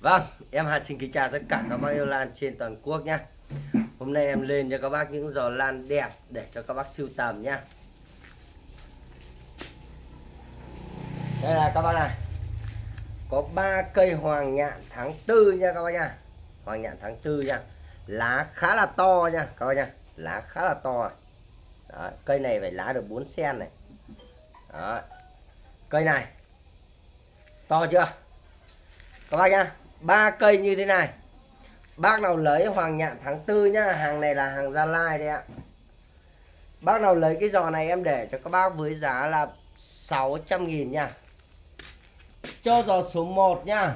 Vâng, em Hà xin kính chào tất cả các bác yêu lan trên toàn quốc nhé. Hôm nay em lên cho các bác những giò lan đẹp để cho các bác sưu tầm nhé. Đây là các bác này, có 3 cây hoàng nhạn tháng 4 nha các bác nha. Hoàng nhạn tháng 4 nha. Lá khá là to nha các bác nha. Lá khá là to. Đó, cây này phải lá được 4 cm này. Đó. Cây này to chưa các bác nhá. 3 cây như thế này. Bác nào lấy hoàng nhạn tháng 4 nhá. Hàng này là hàng Gia Lai đấy ạ. Bác nào lấy cái giò này em để cho các bác với giá là 600.000 nha. Cho giò số 1 nhá.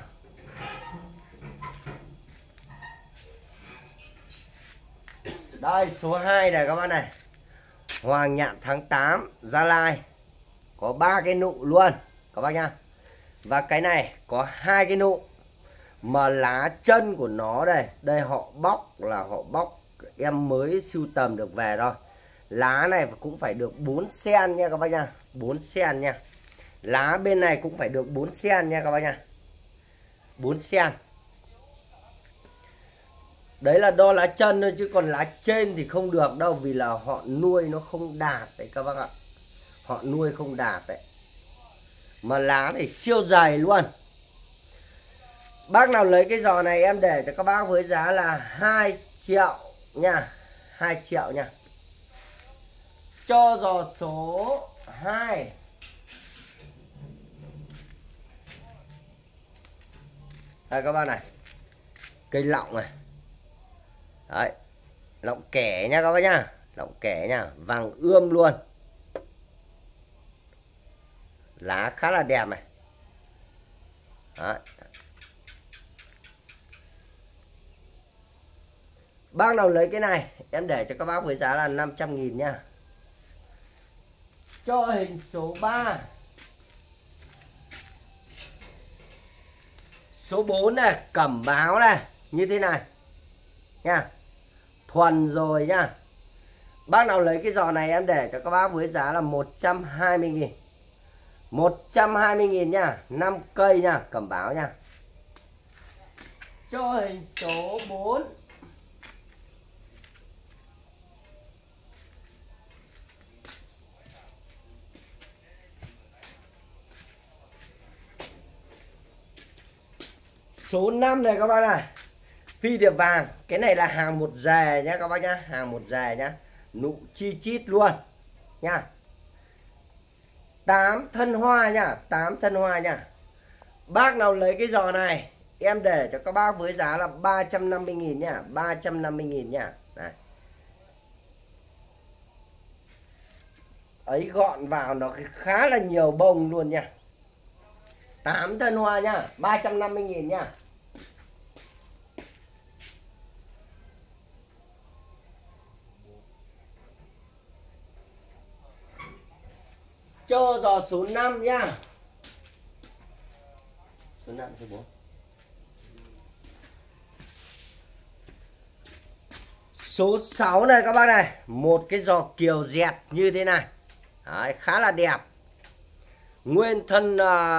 Đây số 2 này các bác này. Hoàng nhạn tháng 8 Gia Lai. Có 3 cái nụ luôn các bác nhá. Và cái này có 2 cái nụ. Mà lá chân của nó đây, đây họ bóc là họ bóc em mới sưu tầm được về thôi. Lá này cũng phải được 4 cm nha các bác nha, 4 cm nha. Lá bên này cũng phải được 4 cm nha các bác nha. 4 cm. Đấy là đo lá chân thôi, chứ còn lá trên thì không được đâu, vì là họ nuôi nó không đạt đấy các bác ạ. Họ nuôi không đạt đấy. Mà lá thì siêu dày luôn. Bác nào lấy cái giò này em để cho các bác với giá là 2 triệu nha. 2 triệu nha. Cho giò số 2. Đây các bác này. Cây lọng này. Đấy. Lọng kẻ nha các bác nhá. Lọng kẻ nha. Vàng ươm luôn. Lá khá là đẹp này. Đấy. Bác nào lấy cái này em để cho các bác với giá là 500.000 nha. Cho hình số 3. Số 4 này, cẩm báo này, như thế này nha. Thuần rồi nha. Bác nào lấy cái giò này em để cho các bác với giá là 120.000. 120.000 nha. 5 cây nha, cẩm báo nha. Cho hình số 4. Số 5 này các bác này. Phi điệp vàng. Cái này là hàng một dề nhá các bác nhá. Hàng một dề nhá. Nụ chi chít luôn nha. 8 thân hoa nha. 8 thân hoa nha. Bác nào lấy cái giò này em để cho các bác với giá là 350.000 nha. 350.000 nha. Này. Ấy gọn vào nó khá là nhiều bông luôn nha. 8 thân hoa nha. 350.000 nha. Cho giò số 5 nha. Số 5, số 4. Số 6 này các bác này. Một cái giò kiều dẹt như thế này. Đấy, khá là đẹp. Nguyên thân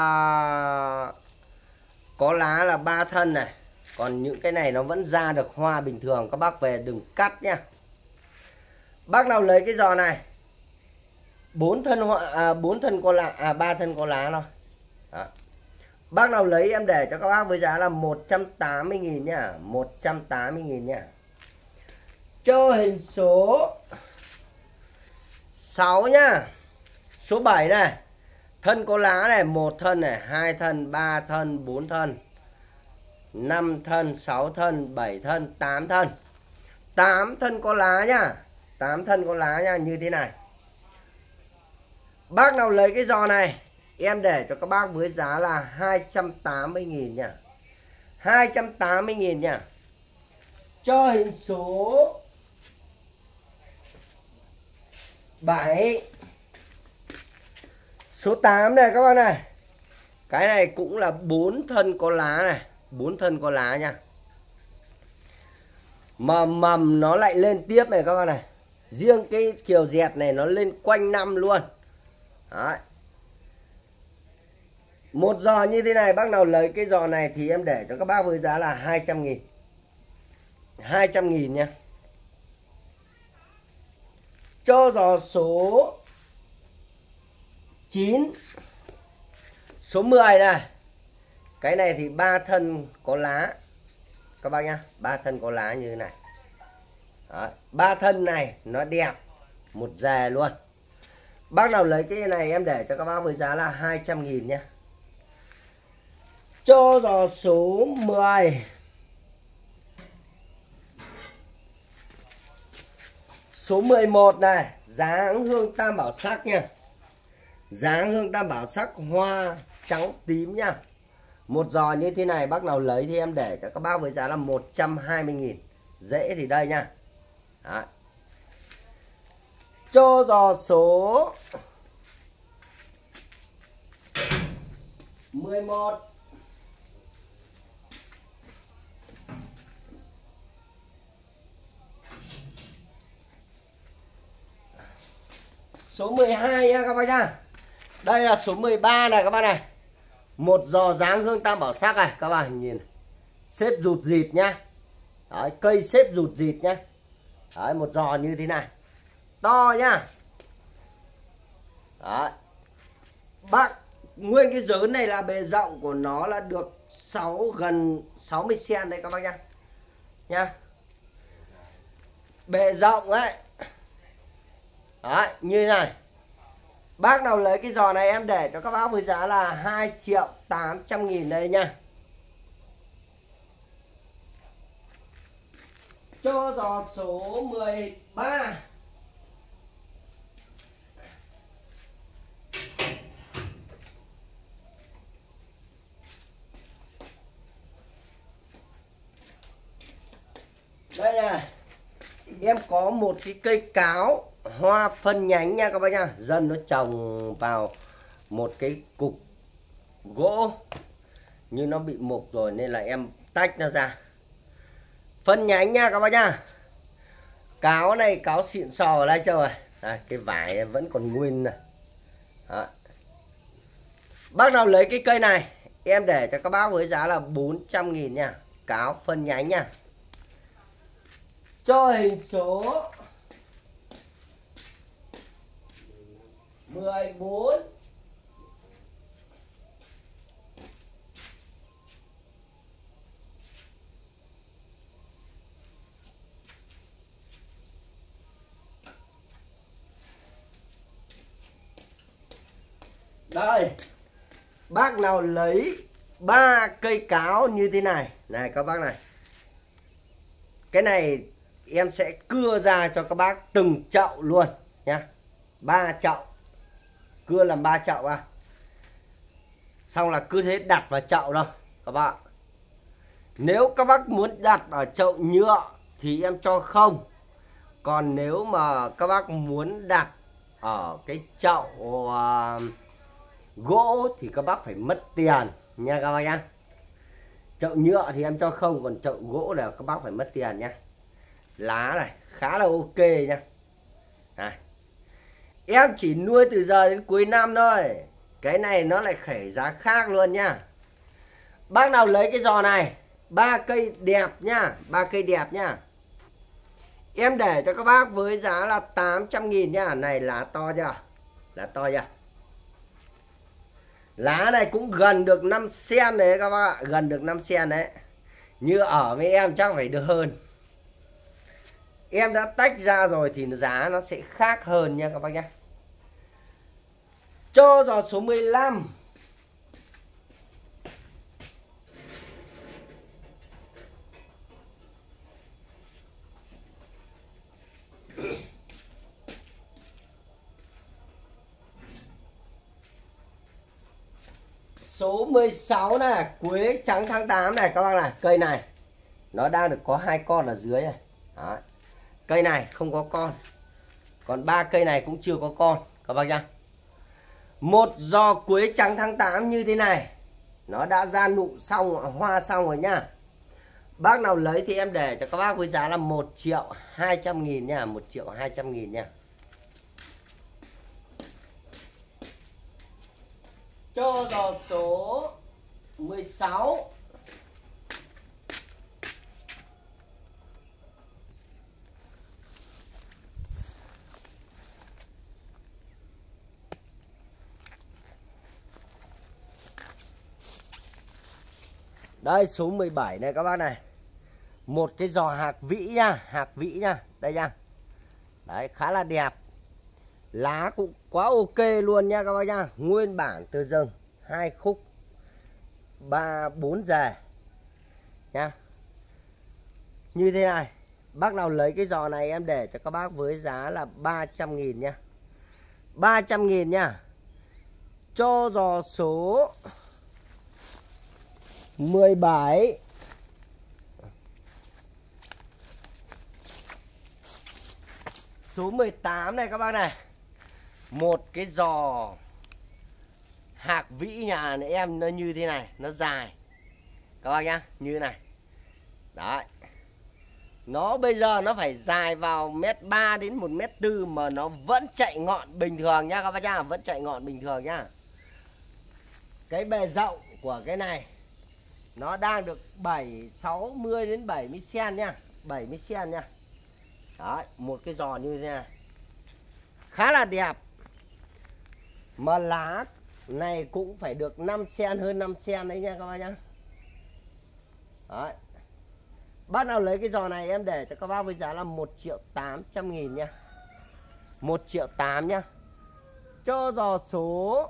có lá là 3 thân này. Còn những cái này nó vẫn ra được hoa bình thường. Các bác về đừng cắt nhá. Bác nào lấy cái giò này 4 thân hoa, 4 thân có lá, 3 thân có lá thôi. Đó. Bác nào lấy em để cho các bác với giá là 180.000 nhá. 180.000 nhá. Cho hình số 6 nhá. Số 7 này. Thân có lá này, 1 thân này, 2 thân, 3 thân, 4 thân, 5 thân, 6 thân, 7 thân, 8 thân. 8 thân có lá nhá. 8 thân có lá nha, như thế này. Bác nào lấy cái giò này em để cho các bác với giá là 280.000 nha. 280.000 nha. Cho hình số 7. Số 8 này các bác này. Cái này cũng là 4 thân có lá này. 4 thân có lá nha. Mà mầm nó lại lên tiếp này các bác này. Riêng cái kiều dẹt này nó lên quanh năm luôn. Đấy. Một giò như thế này, bác nào lấy cái giò này thì em để cho các bác với giá là 200.000. 200.000 nha. Cho giò số 9. Số 10 này. Cái này thì 3 thân có lá các bác nhá, 3 thân có lá như thế này. Đó, 3 thân này nó đẹp, một dè luôn. Bác nào lấy cái này em để cho các bác với giá là 200.000 nhé. Cho giò số 10. Số 11 này, dáng hương tam bảo sắc nha. Dáng hương tam bảo sắc hoa trắng tím nha. Một giò như thế này bác nào lấy thì em để cho các bác với giá là 120.000. Dễ thì đây nha. Đó. Cho giò số 11. Số 12 nha các bác nhá. Đây là số 13 này các bác này. Một giò dáng hương tam bảo sắc này các bạn nhìn. Xếp rụt rịt nhá. Đấy, cây xếp rụt rịt nhá. Đấy, một giò như thế này. To nhá. Đấy. Bác nguyên cái dớn này là bề rộng của nó là được gần 60 cm đấy các bác nhá. Nha. Bề rộng ấy. Đấy, như thế này. Bác nào lấy cái giò này em để cho các bác với giá là 2.800.000 đây nha. Cho giò số 13. Đây này. Em có một cái cây cáo hoa phân nhánh nha các bác nha. Dân nó trồng vào một cái cục gỗ như nó bị mục rồi nên là em tách nó ra. Phân nhánh nha các bác nha. Cáo này cáo xịn sò ở Lai Châu này. Đây, cái vải vẫn còn nguyên này. Đó. Bác nào lấy cái cây này em để cho các bác với giá là 400.000 nha. Cáo phân nhánh nha. Cho hình số 14. Đây. Bác nào lấy 3 cây cáo như thế này. Này các bác này. Cái này em sẽ cưa ra cho các bác từng chậu luôn nhá. 3 chậu. Cưa làm 3 chậu à. Xong là cứ thế đặt vào chậu đâu các bạn. Nếu các bác muốn đặt ở chậu nhựa thì em cho không. Còn nếu mà các bác muốn đặt ở cái chậu gỗ thì các bác phải mất tiền nha các bác nhá. Chậu nhựa thì em cho không, còn chậu gỗ là các bác phải mất tiền nhá. Lá này khá là ok nha. Này. Em chỉ nuôi từ giờ đến cuối năm thôi. Cái này nó lại khởi giá khác luôn nha. Bác nào lấy cái giò này 3 cây đẹp nhá. 3 cây đẹp nhá. Em để cho các bác với giá là 800.000 nhá. Này lá to chưa? Lá to chưa? Lá này cũng gần được 5 cm đấy các bác ạ. Gần được 5 cm đấy. Như ở với em chắc phải được hơn. Em đã tách ra rồi thì giá nó sẽ khác hơn nha các bác nhé. Cho giò số 15. Số 16 này, quế trắng tháng 8 này các bác này. Cây này nó đang được có 2 con ở dưới này. Đó. Cây này không có con. Còn 3 cây này cũng chưa có con các bác nhá. Một giò quế trắng tháng 8 như thế này. Nó đã ra nụ xong, hoa xong rồi nhá. Bác nào lấy thì em để cho các bác với giá là 1.200.000 nha. 1.200.000 nha. Cho giò số 16. Đây số 17 này các bác này. Một cái giò hạc vĩ nha, hạc vĩ nha. Đây nha. Đấy, khá là đẹp. Lá cũng quá ok luôn nha các bác nha. Nguyên bản từ rừng, 2 khúc 3 4 rề nha. Như thế này. Bác nào lấy cái giò này em để cho các bác với giá là 300.000 nha. 300.000 nha. Cho giò số 17. Số 18 này các bác này. Một cái giò hạc vĩ nhà này em nó như thế này, nó dài các bác nhá, như này. Đấy. Nó bây giờ nó phải dài vào 1m3 đến 1m4 mà nó vẫn chạy ngọn bình thường nhá các bác nhá, vẫn chạy ngọn bình thường nhá. Cái bề rộng của cái này nó đang được 60 đến 70 cm nha, 70 cm nha. Đấy, một cái giò như thế này. Khá là đẹp. Mà lá này cũng phải được 5 cm, hơn 5 cm đấy nha các bác nhá. Đấy. Bác nào lấy cái giò này em để cho các bác với giá là 1.800.000 nha. 1.800.000 nhá. Cho giò số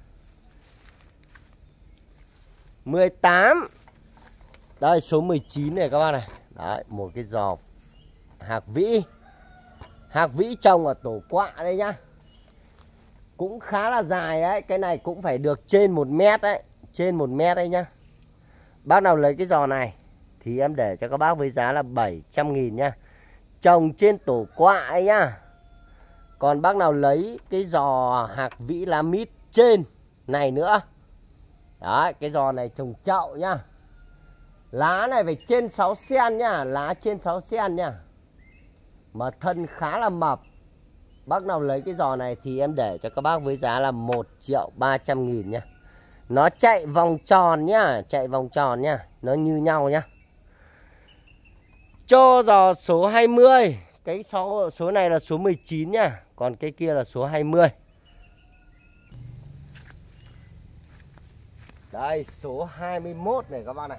18. Đây số 19 này các bác này. Đấy, một cái giò hạc vĩ. Hạc vĩ trồng ở tổ quạ đây nhá. Cũng khá là dài đấy. Cái này cũng phải được trên 1 mét đấy. Trên 1 mét đấy nhá. Bác nào lấy cái giò này thì em để cho các bác với giá là 700.000 nha. Trồng trên tổ quạ ấy nhá. Còn bác nào lấy cái giò hạc vĩ lá mít trên này nữa. Đấy, cái giò này trồng chậu nhá. Lá này phải trên 6 cm nhá. Lá trên 6 cm nhá. Mà thân khá là mập. Bác nào lấy cái giò này thì em để cho các bác với giá là 1.300.000 nhá. Nó chạy vòng tròn nhá. Chạy vòng tròn nhá. Nó như nhau nhá. Cho giò số 20. Cái số này là số 19 nhá. Còn cái kia là số 20. Đây số 21 này các bác này.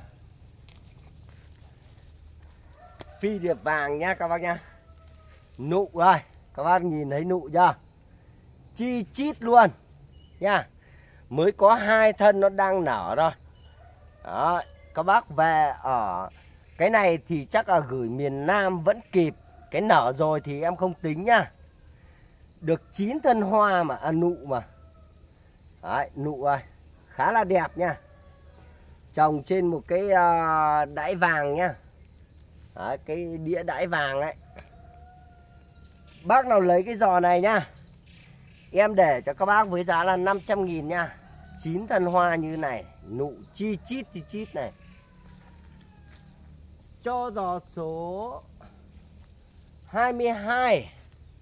Phi điệp vàng nhá các bác nhá. Nụ rồi. Các bác nhìn thấy nụ chưa? Chi chít luôn nha. Mới có 2 thân nó đang nở thôi. Đó, các bác về ở cái này thì chắc là gửi miền Nam vẫn kịp. Cái nở rồi thì em không tính nhá. Được 9 thân hoa mà, nụ mà. Đấy, nụ rồi. Khá là đẹp nha. Trồng trên một cái đãi vàng nhá. Đấy, cái đĩa đãi vàng ấy. Bác nào lấy cái giò này nhá, em để cho các bác với giá là 500.000 nha. 9 thân hoa như này. Nụ chi chít này. Cho giò số 22.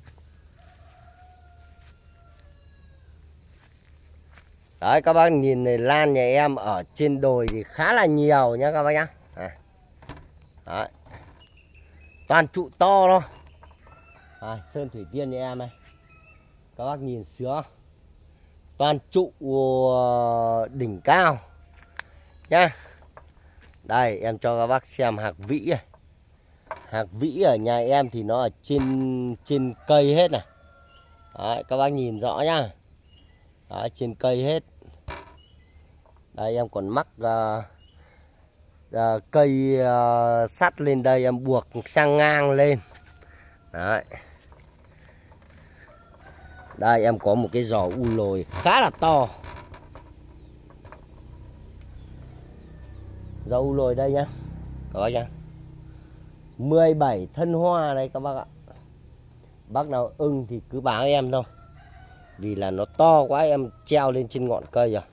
Đấy các bác nhìn này, lan nhà em ở trên đồi thì khá là nhiều nhá các bác nhá. Đấy. Toàn trụ to thôi. Sơn thủy tiên nhà em này. Các bác nhìn sướng. Toàn trụ đỉnh cao nhá. Đây em cho các bác xem hạc vĩ này. Hạc vĩ ở nhà em thì nó ở trên cây hết này. Đấy, các bác nhìn rõ nhá. Đấy, trên cây hết. Đây em còn mắc cây sắt lên đây, em buộc sang ngang lên. Đấy. Đây em có một cái giò u lồi khá là to. Giò u lồi đây nhá. Các bác nhá. 17 thân hoa đây các bác ạ. Bác nào ưng thì cứ báo em thôi. Vì là nó to quá em treo lên trên ngọn cây rồi.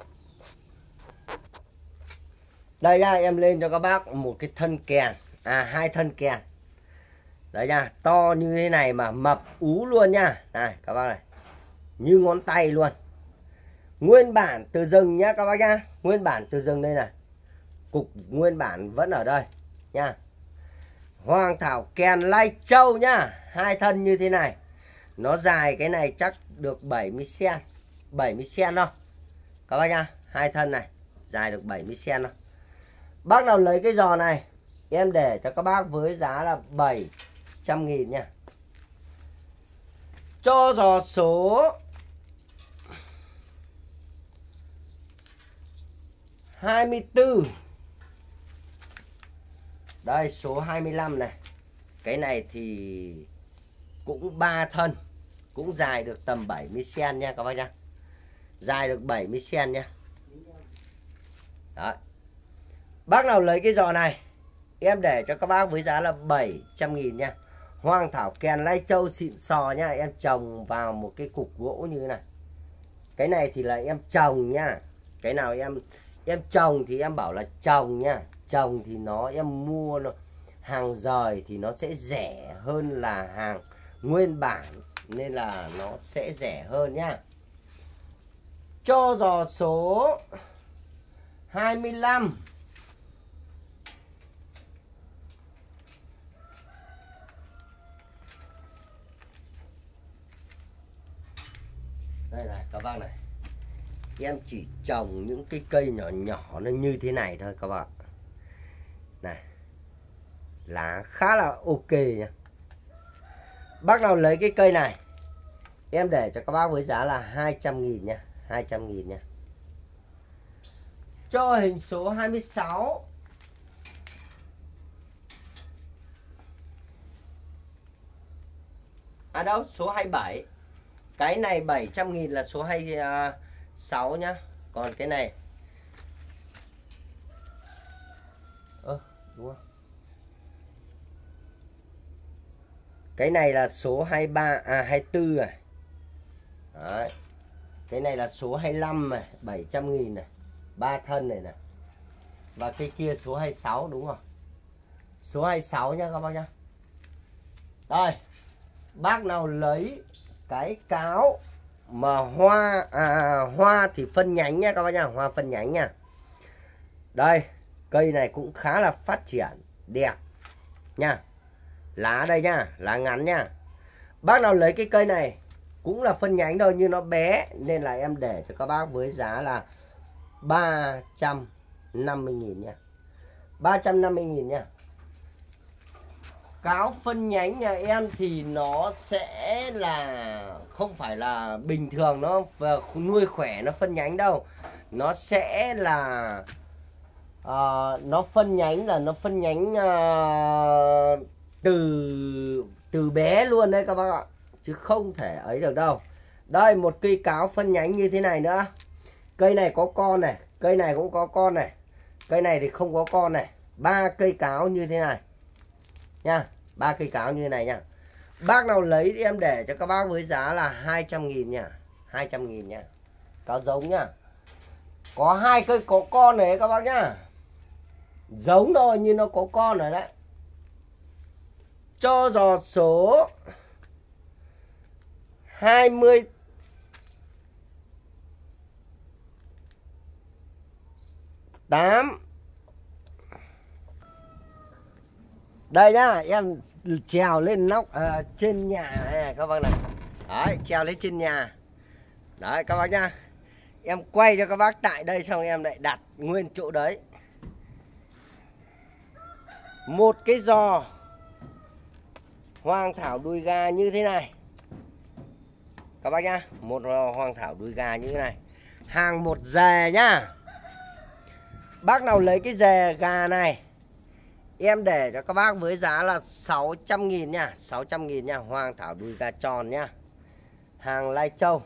Đây nha, em lên cho các bác một cái thân kèn. 2 thân kèn. Đấy nha, to như thế này mà mập ú luôn nha. Này các bác này. Như ngón tay luôn. Nguyên bản từ rừng nhá các bác nhá. Nguyên bản từ rừng đây này. Cục nguyên bản vẫn ở đây nha. Hoàng thảo kèn Lai Châu nhá. 2 thân như thế này. Nó dài cái này chắc được 70 cm. 70 cm đâu các bác nhá. 2 thân này dài được 70 cm đâu. Bác nào lấy cái giò này em để cho các bác với giá là 700.000 nha. Cho giò số 24. Đây số 25 này. Cái này thì cũng 3 thân, cũng dài được tầm 70 cm nha các bác nhá. Dài được 70 cm nha. Đấy. Bác nào lấy cái giò này em để cho các bác với giá là 700.000 nha. Hoàng thảo kèn Lai Châu xịn sò nha. Em trồng vào một cái cục gỗ như thế này. Cái này thì là em trồng nha. Cái nào em trồng thì em bảo là trồng nha. Trồng thì em mua hàng rời thì nó sẽ rẻ hơn là hàng nguyên bản, nên là nó sẽ rẻ hơn nhá. Cho giò số 25. Đây này các bác này. Em chỉ trồng những cái cây nhỏ nhỏ nó như thế này thôi các bạn. Này. Lá khá là ok nha. Bác nào lấy cái cây này em để cho các bác với giá là 200.000 nha. 200.000 nha. Cho hình số 26. À đâu, số 27. Cái này 700.000 là số 26 nhá. Còn cái này đúng không? Cái này là số 23 24 này. Đấy. Cái này là số 25 này, 700.000 này. 3 thân này này. Và cái kia số 26 đúng không? Số 26 nhá các bác nhá. Đây. Bác nào lấy cái cáo mà hoa thì phân nhánh nha các bác nhá, hoa phân nhánh nha. Đây, cây này cũng khá là phát triển đẹp nha. Lá đây nhá, lá ngắn nha. Bác nào lấy cái cây này cũng là phân nhánh thôi nhưng nó bé nên là em để cho các bác với giá là 350.000 nha. 350.000 nha. Cáo phân nhánh nhà em thì nó sẽ là không phải là bình thường nó nuôi khỏe nó phân nhánh đâu. Nó sẽ là nó phân nhánh là nó phân nhánh từ bé luôn đấy các bác ạ, chứ không thể ấy được đâu. Đây một cây cáo phân nhánh như thế này nữa. Cây này có con này, cây này cũng có con này, cây này thì không có con này. 3 cây cáo như thế này nha, 3 cây cáo như thế này nha. Bác nào lấy thì em để cho các bác với giá là 200.000 nha. 200.000 nha. Cáo giống nhá. Có 2 cây có con này các bác nhá. Giống thôi nhưng nó có con rồi đấy. Cho giò số 28. Đây nhá, em trèo lên nóc trên nhà này các bác này. Đấy, trèo lên trên nhà. Đấy các bác nhá. Em quay cho các bác tại đây xong em lại đặt nguyên chỗ đấy. Một cái giò hoàng thảo đùi gà như thế này các bác nhá. Một hoàng thảo đùi gà như thế này. Hàng một dè nhá. Bác nào lấy cái dè gà này em để cho các bác với giá là 600.000 nha. 600.000 nha. Hoàng thảo đùi gà tròn nhá. Hàng Lai Châu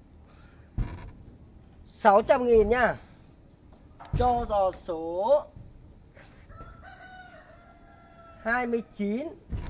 600.000 nhá. Cho giò số 29.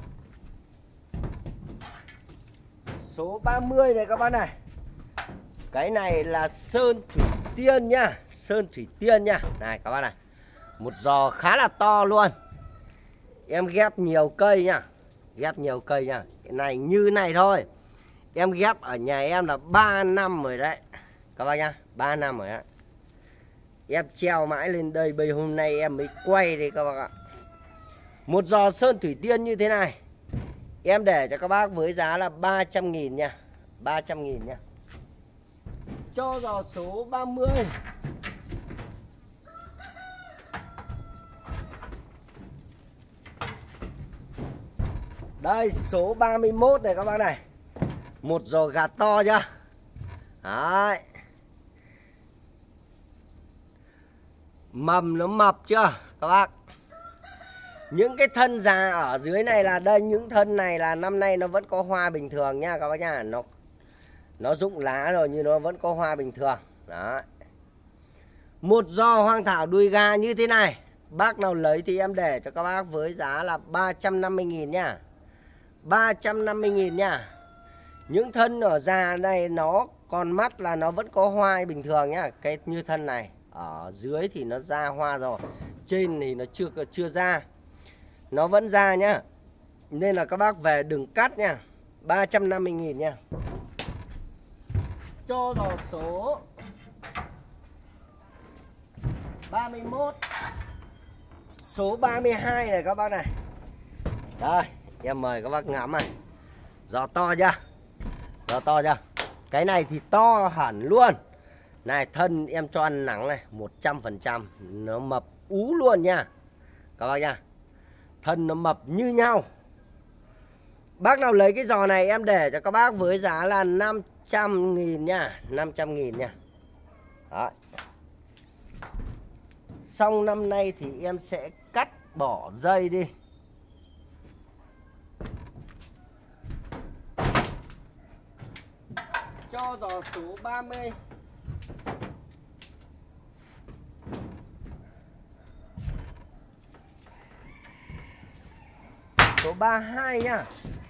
Số 30 này các bác này. Cái này là sơn thủy tiên nhá. Sơn thủy tiên nhá. Này các bác này. Một giò khá là to luôn. Em ghép nhiều cây nhá. Ghép nhiều cây nhá. Cái này như này thôi. Em ghép ở nhà em là 3 năm rồi đấy. các bác nhá, 3 năm rồi ạ. Em treo mãi lên đây, bây hôm nay em mới quay đây các bác ạ. Một giò sơn thủy tiên như thế này em để cho các bác với giá là 300.000 nha. 300.000 nha. Cho giò số 30. Đây số 31 này các bác này. Một giò gà to chưa? Đấy. Mầm nó mập chưa các bác? Những cái thân già ở dưới này là đây, những thân này là năm nay nó vẫn có hoa bình thường nha các bác nha. Nó rụng lá rồi nhưng nó vẫn có hoa bình thường. Đó. Một giò hoang thảo đùi gà như thế này, bác nào lấy thì em để cho các bác với giá là 350.000 nha. 350.000 nha. Những thân ở già này nó còn mắt là nó vẫn có hoa bình thường nhá. Cái như thân này ở dưới thì nó ra hoa rồi, trên thì nó chưa ra, nó vẫn ra nhá. Nên là các bác về đừng cắt nha. 350.000 nha. Cho giò số 31. Số 32 này các bác này. Đây, em mời các bác ngắm này. Giò to chưa? Giò to chưa? Cái này thì to hẳn luôn. Này thân em cho ăn nắng này 100%. Nó mập ú luôn nha các bác nha. Thân nó mập như nhau. Bác nào lấy cái giò này em để cho các bác với giá là 500.000 nha. 500.000 nha. Đó. Xong năm nay thì em sẽ cắt bỏ dây đi. Cho giò số 30. Số 32 nhá.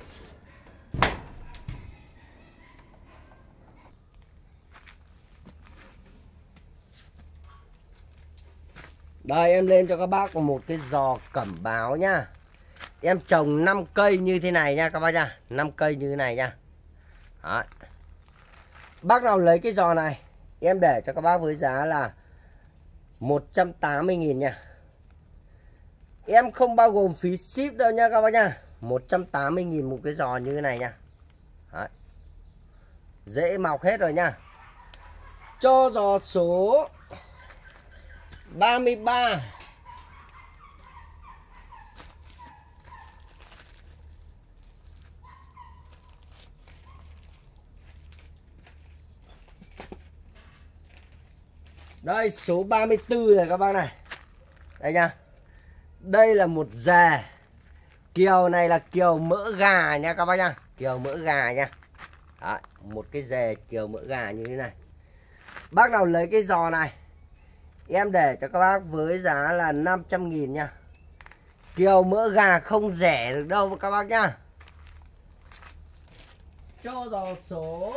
Đây em lên cho các bác một cái giò cẩm báo nhá. Em trồng 5 cây như thế này nha các bác nha. 5 cây như thế này nha. Đó. Bác nào lấy cái giò này em để cho các bác với giá là 180.000 nha. Em không bao gồm phí ship đâu nha các bác nha. 180.000 một cái giò như thế này nha. Đấy. Dễ mọc hết rồi nha. Cho giò số 33. Đây số 34 này các bác này. Đây nha. Đây là một dề. Kiều này là kiều mỡ gà nha các bác nha. Kiều mỡ gà nha. Đấy, một cái dề kiều mỡ gà như thế này. Bác nào lấy cái giò này em để cho các bác với giá là 500.000 nha. Kiều mỡ gà không rẻ được đâu các bác nhá. Cho giò số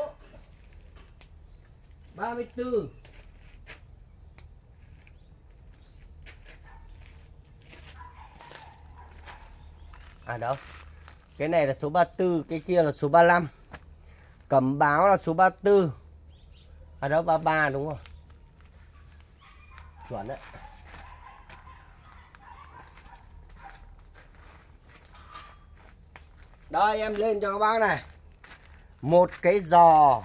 34. À đâu? Cái này là số 34, cái kia là số 35. Cẩm báo là số 34. À đâu 33 đúng không? Chuẩn đấy. Đây em lên cho các bác này. Một cái giò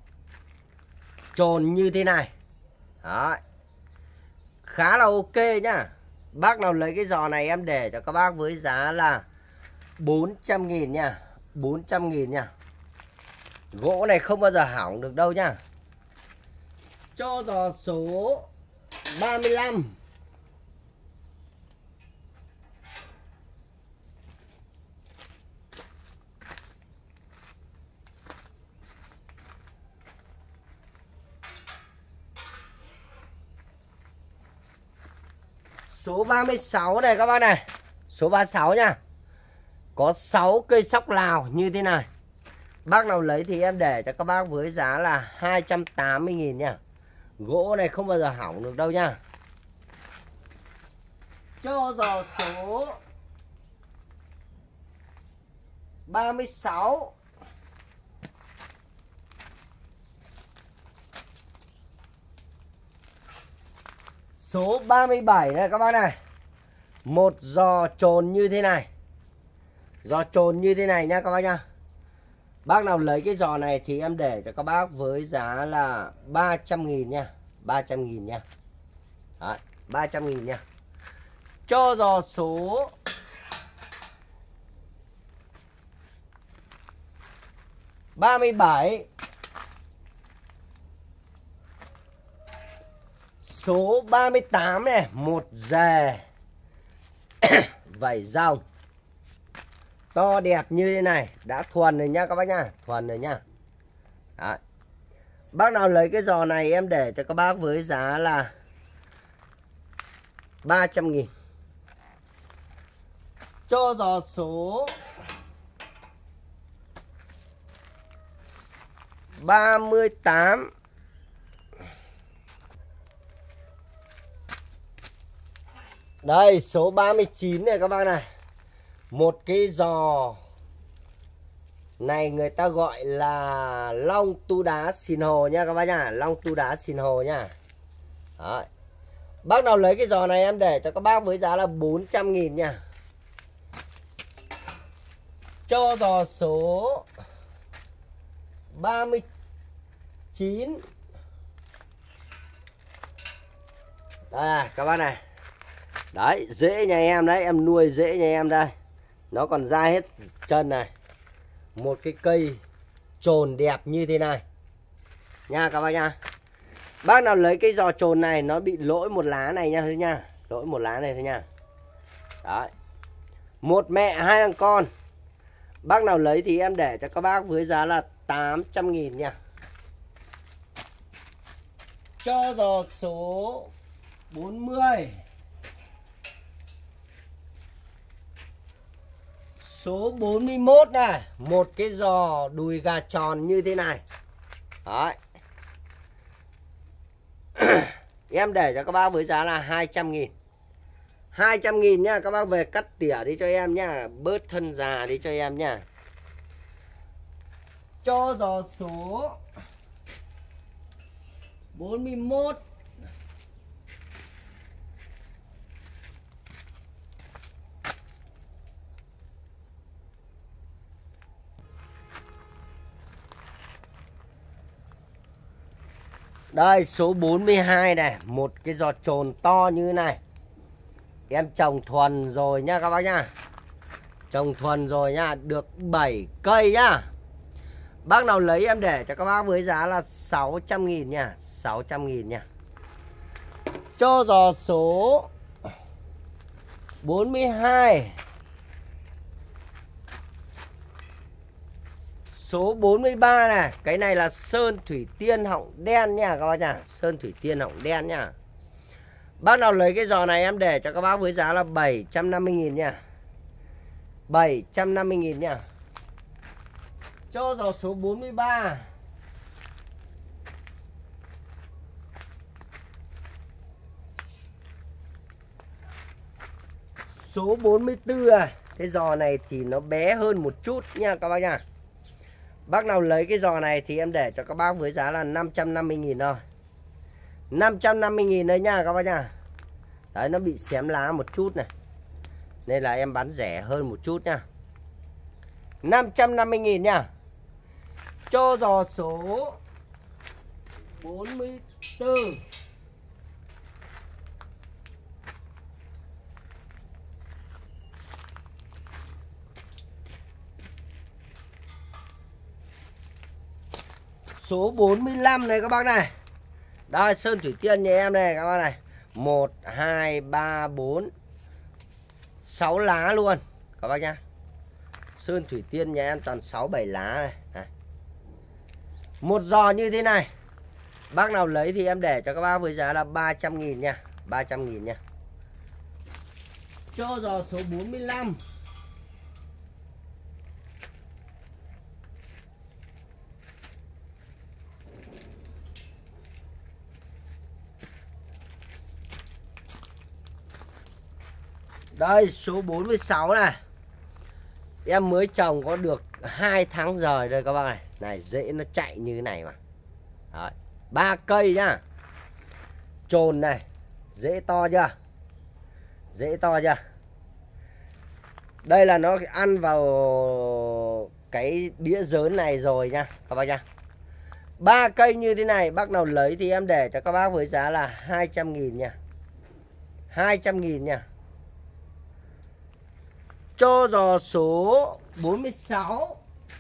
trồn như thế này. Đấy. Khá là ok nhá. Bác nào lấy cái giò này em để cho các bác với giá là 400.000 nha. 400.000 nha. Gỗ này không bao giờ hỏng được đâu nhá. Cho giò số 35. Số 36 này các bác này. Số 36 nha. Có 6 cây sóc Lào như thế này. Bác nào lấy thì em để cho các bác với giá là 280.000 nha. Gỗ này không bao giờ hỏng được đâu nha. Cho giò số 36. Số 37 này các bác này. Một giò trồn như thế này. Giò trồn như thế này nha các bác nha. Bác nào lấy cái giò này thì em để cho các bác với giá là 300.000 nha. 300.000 nha. Đấy, 300.000 nha. Cho giò số 37. Số 38 này. Một dề vảy rồng to đẹp như thế này. Đã thuần rồi nha các bác nha. Thuần rồi nha. Đấy. Bác nào lấy cái giò này em để cho các bác với giá là 300.000. Cho giò số 38. Đây số 39 này các bác này. Một cái giò này người ta gọi là long tu đá xìn hồ nha các bác nha. Long tu đá xìn hồ nha. Đấy. Bác nào lấy cái giò này em để cho các bác với giá là 400.000 nha. Cho giò số 39. Đây này các bác này. Đấy, rễ nhà em đấy, em nuôi rễ nhà em đây. Nó còn ra hết chân này. Một cái cây trồn đẹp như thế này nha các bác nha. Bác nào lấy cái giò trồn này nó bị lỗi một lá này nha thôi nha. Lỗi một lá này thôi nha. Đấy. Một mẹ hai thằng con. Bác nào lấy thì em để cho các bác với giá là 800.000 nha. Cho giò số 40. Số 41 này. Một cái giò đùi gà tròn như thế này. Đấy. Em để cho các bác với giá là 200.000. 200.000 nhá. Các bác về cắt tỉa đi cho em nhá. Bớt thân già đi cho em nhá. Cho giò số 41. Đây số 42 này. Một cái giò trồn to như này. Em trồng thuần rồi nha các bác nhá. Trồng thuần rồi nha. Được 7 cây nhá. Bác nào lấy em để cho các bác với giá là 600.000 nha. 600.000 nha. Cho giò số 42. Số 43 này. Cái này là sơn thủy tiên họng đen nha các bác nha. Sơn thủy tiên họng đen nha. Bác nào lấy cái giò này em để cho các bác với giá là 750.000 nha. 750.000 nha. Cho giò số 43. Số 44 này. Cái giò này thì nó bé hơn một chút nha các bác nha. Bác nào lấy cái giò này thì em để cho các bác với giá là 550.000 thôi. 550.000 đấy nha các bác nha. Đấy, nó bị xém lá một chút này. Nên là em bán rẻ hơn một chút nha. 550.000 nha. Cho giò số 44. Số 45 này các bác này. Đây sơn thủy tiên nhà em này các bác này. 1, 2, 3, 4 6 lá luôn các bác nhá. Sơn thủy tiên nhà em toàn 6, 7 lá này. Này. Một giò như thế này. Bác nào lấy thì em để cho các bác với giá là 300.000 nha. 300.000 nha. Cho giò số 45. Đây số 46 này. Em mới trồng có được 2 tháng rồi đây các bác này. Này rễ nó chạy như thế này mà. Đấy, 3 cây nhá. Trồn này. Rễ to chưa? Rễ to chưa? Đây là nó ăn vào cái đĩa dớn này rồi nha các bác nha. 3 cây như thế này bác nào lấy thì em để cho các bác với giá là 200.000 nha. 200.000 nha. Cho giò số 46.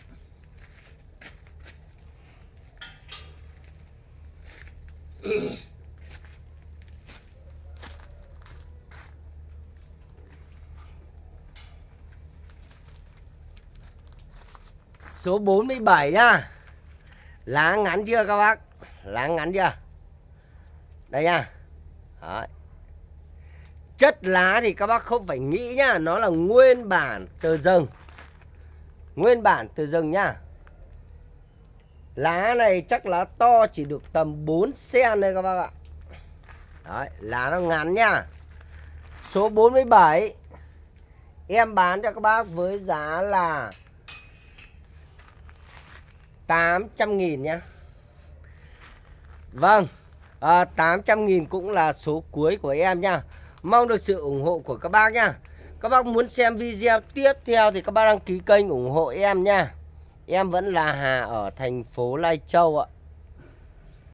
Số 47 nhá. Lá ngắn chưa các bác? Lá ngắn chưa? Đây nha. Đấy. Chất lá thì các bác không phải nghĩ nhá, nó là nguyên bản từ rừng. Nguyên bản từ rừng nhá. Lá này chắc lá to chỉ được tầm 4 cm đây các bác ạ. Đấy, lá nó ngắn nhá. Số 47 em bán cho các bác với giá là 800.000 nhá. Vâng, 800.000 cũng là số cuối của em nha. Mong được sự ủng hộ của các bác nha. Các bác muốn xem video tiếp theo thì các bác đăng ký kênh ủng hộ em nha. Em vẫn là Hà ở thành phố Lai Châu ạ.